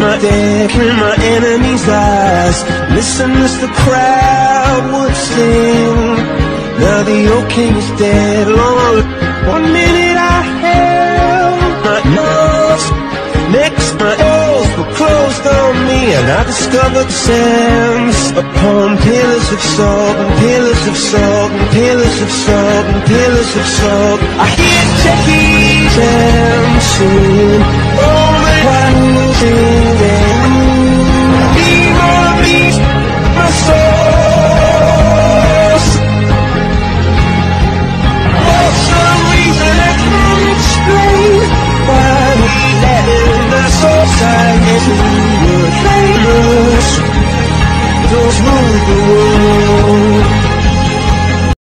my deck in my enemy's eyes. Listen as the crowd would sing. Now the old king is dead. Long 1 minute I held my nose, next my doors were closed on me, and I discovered sands upon pillars of salt and pillars of salt and pillars of salt and pillars of salt. I hear Jackie Chan singing.